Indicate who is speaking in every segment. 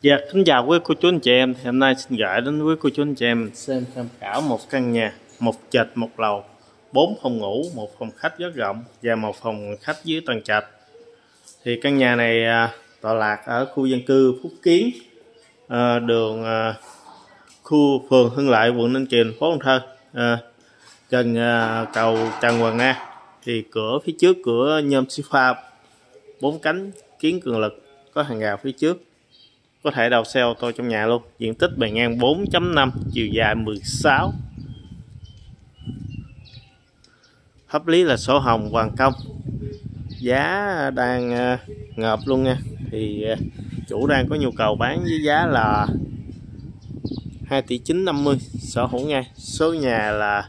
Speaker 1: Dạ, kính chào quý cô chú anh chị em. Thì hôm nay xin gửi đến quý cô chú anh chị em xem tham khảo một căn nhà một trệt một lầu, 4 phòng ngủ, một phòng khách rất rộng và một phòng khách dưới tầng trệt. Thì căn nhà này tọa lạc ở khu dân cư Phúc Kiến, đường khu phường Hưng Lợi, quận Ninh Kiều, thành phố Cần Thơ, gần cầu Trần Hoàng Na. Thì cửa phía trước cửa nhôm xi pha 4 cánh kiến cường lực, có hàng rào phía trước, có thể đậu xe ô tô trong nhà luôn. Diện tích bề ngang 4.5, chiều dài 16. Pháp lý là sổ hồng hoàn công. Giá đang ngợp luôn nha. Thì chủ đang có nhu cầu bán với giá là 2 tỷ 950, sở hữu ngay. Số nhà là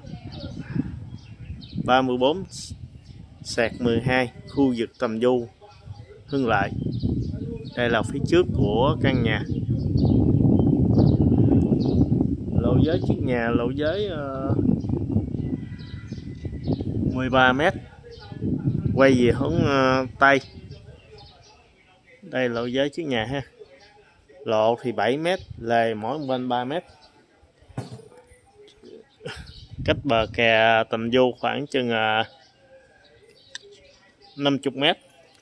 Speaker 1: 34/12, khu vực Tầm Du, Hưng Lợi. Đây là phía trước của căn nhà. Lộ giới trước nhà lộ giới 13 m, quay về hướng Tây. Đây lộ giới trước nhà ha. Lộ thì 7 m, lề mỗi bên 3 m. Cách bờ kè Tầm Du khoảng chừng 50 m.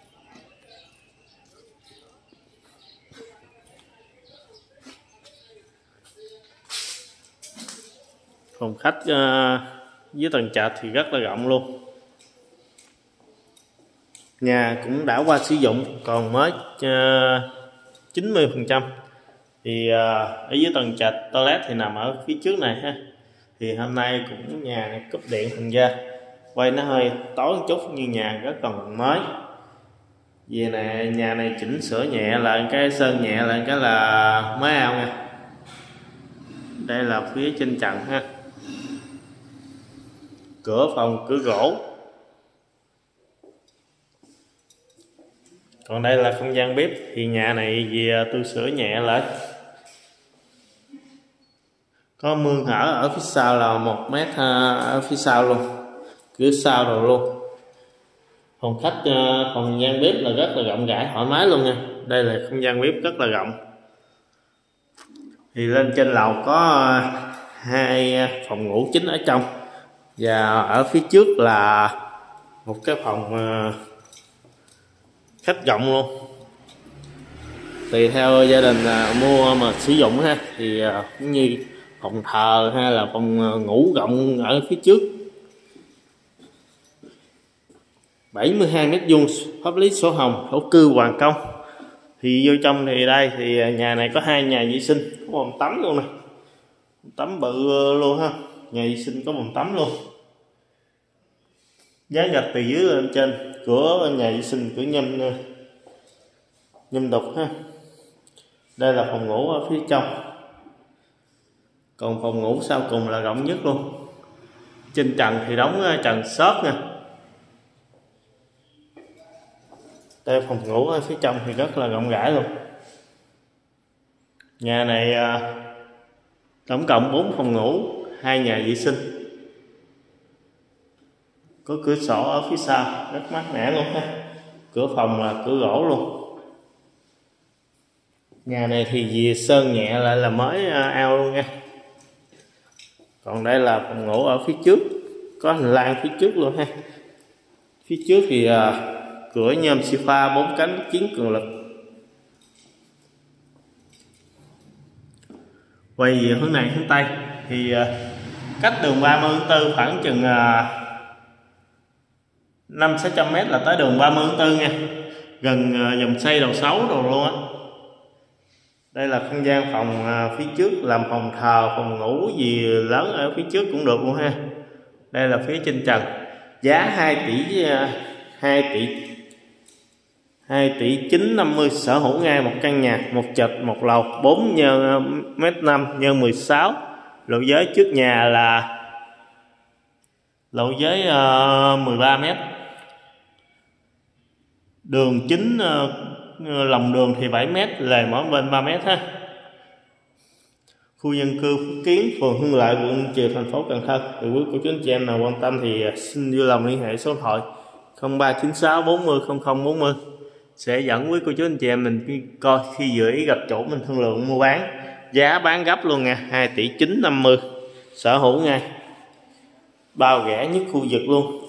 Speaker 1: Phòng khách dưới tầng trệt thì rất là rộng luôn. Nhà cũng đã qua sử dụng, còn mới 90%. Thì ở dưới tầng trệt toilet thì nằm ở phía trước này ha. Thì hôm nay cũng nhà này cúp điện, thành ra quay nó hơi tối một chút, nhưng nhà rất còn mới. Về này nhà này chỉnh sửa nhẹ lại cái, sơn nhẹ lại cái là mới ao nha. Đây là phía trên trần ha. Cửa phòng cửa gỗ. Còn đây là không gian bếp. Thì nhà này vì tôi sửa nhẹ lại, có mương hở ở phía sau là 1 m ở phía sau luôn, cửa sau rồi luôn. Phòng khách không gian bếp là rất là rộng rãi, thoải mái luôn nha. Đây là không gian bếp rất là rộng. Thì lên trên lầu có 2 phòng ngủ chính ở trong, và ở phía trước là một cái phòng khách rộng luôn. Tùy theo gia đình mua mà sử dụng ha, thì cũng như phòng thờ hay là phòng ngủ rộng ở phía trước. 72 m², pháp lý sổ hồng, thổ cư hoàn công. Thì vô trong thì đây thì nhà này có 2 nhà vệ sinh, có bồn tắm luôn nè, tắm bự luôn ha. Nhà vệ sinh có bồn tắm luôn, giá gạch từ dưới lên trên. Cửa nhà vệ sinh cửa nhôm đục ha. Đây là phòng ngủ ở phía trong, còn phòng ngủ sau cùng là rộng nhất luôn. Trên trần thì đóng trần xốp nha. Đây phòng ngủ ở phía trong thì rất là rộng rãi luôn. Nhà này tổng cộng 4 phòng ngủ, 2 nhà vệ sinh, có cửa sổ ở phía sau rất mát mẻ luôn ha. Cửa phòng là cửa gỗ luôn. Nhà này thì vì sơn nhẹ lại là mới ao luôn nha. Còn đây là phòng ngủ ở phía trước, có hành lang phía trước luôn ha. Phía trước thì cửa nhôm xi pha 4 cánh kiến cường lực. Quay về hướng này hướng Tây thì cách đường 30/4 khoảng chừng 500-600 m là tới đường 30/4 nha, gần dòng xây đầu 6 rồi luôn á. Đây là không gian phòng phía trước, làm phòng thờ, phòng ngủ gì lớn ở phía trước cũng được luôn ha. Đây là phía trên trần, giá 2 tỷ 950, sở hữu ngay một căn nhà một trệt một lầu, 4 m² x 16. Lộ giới trước nhà là lộ giới 13 m. Đường chính lòng đường thì 7 m, lề mỗi bên 3 m ha. Khu dân cư Phúc Kiến, phường Hưng Lợi, quận Ninh Kiều, thành phố Cần Thơ. Thì quý cô chú anh chị em nào quan tâm thì xin vui lòng liên hệ số điện thoại 0396 40 00 40. sẽ dẫn với cô chú anh chị em mình coi khi vừa ý gặp chỗ mình thương lượng mua bán. Giá bán gấp luôn nha, 2 tỷ 950, sở hữu ngay, bao rẻ nhất khu vực luôn.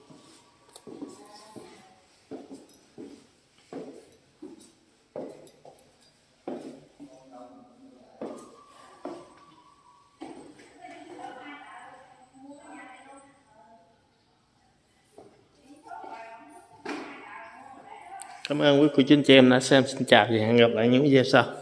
Speaker 1: Cảm ơn quý cô chú anh chị em đã xem. Xin chào và hẹn gặp lại những video sau.